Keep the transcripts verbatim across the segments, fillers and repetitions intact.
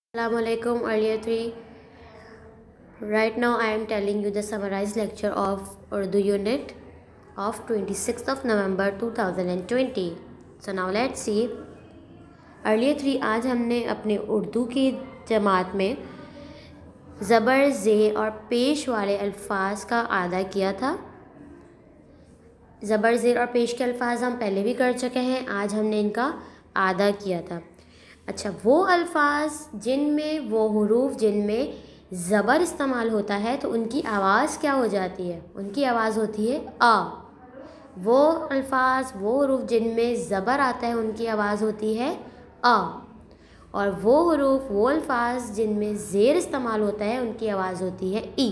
Assalamualaikum earlier three. Right now I am telling you the summarized lecture of Urdu unit of twenty-sixth of November two thousand twenty. So now let's see. Earlier three आज हमने अपने उर्दू की जमात में ज़बर ज़ेर और पेश वाले अल्फाज का आदा किया था। ज़बर ज़ेर और पेश के अल्फाज हम पहले भी कर चुके हैं, आज हमने इनका आदा किया था। अच्छा, वो अल्फाज जिनमें वो हुरूफ जिनमें ज़बर इस्तेमाल होता है तो उनकी आवाज़ क्या हो जाती है? उनकी आवाज़ होती है आ। वो अल्फाज वो हुरूफ जिनमें ज़बर आता है उनकी आवाज़ होती है आ। और वो हुरूफ वो अल्फाज जिनमें ज़ेर इस्तेमाल होता है उनकी आवाज़ होती है ई।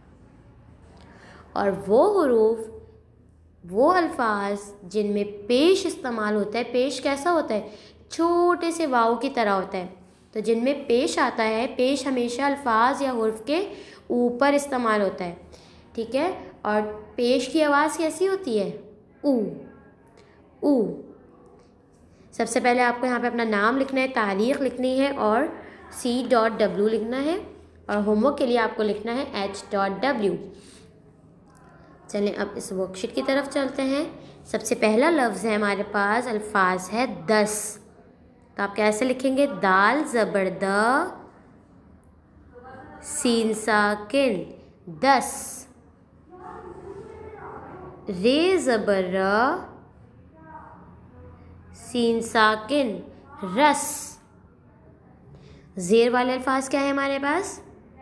और वो हुरूफ वो अल्फाज जिनमें पेश इस्तेमाल होता है, पेश कैसा होता है? छोटे से वाव की तरह होता है। तो जिनमें पेश आता है, पेश हमेशा अल्फाज या हुर्फ के ऊपर इस्तेमाल होता है, ठीक है। और पेश की आवाज़ कैसी होती है? ऊ ऊ। सबसे पहले आपको यहाँ पे अपना नाम लिखना है, तारीख़ लिखनी है और सी डॉट डब्ल्यू लिखना है। और होमवर्क के लिए आपको लिखना है एच डॉट डब्ल्यू। चलें अब इस वर्कशीट की तरफ चलते हैं। सबसे पहला लफ्ज़ है हमारे पास, अल्फाज है दस। तो आप कैसे लिखेंगे? दाल ज़बर द, सीन साकिन दस, रे ज़बर र, सीन साकिन रस। ज़ेर वाले अल्फाज क्या है हमारे पास?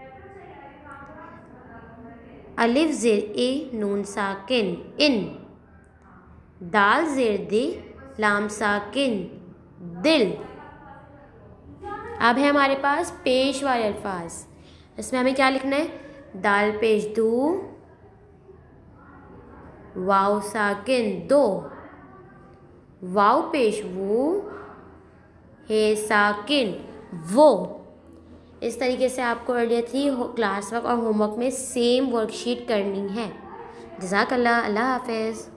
अलिफ ज़ेर ए, नून साकिन इन, दाल ज़ेर दे, लाम साकिन दिल। अब है हमारे पास पेश वाले अल्फाज। इसमें हमें क्या लिखना है? दाल पेश दू, वाव साकिन दो, वाव पेश वो, हे साकिन वो। इस तरीके से आपको अर्लियर थ्री क्लास वर्क और होमवर्क में सेम वर्कशीट करनी है। जज़ाकल्लाह, अल्लाह हाफ़िज़।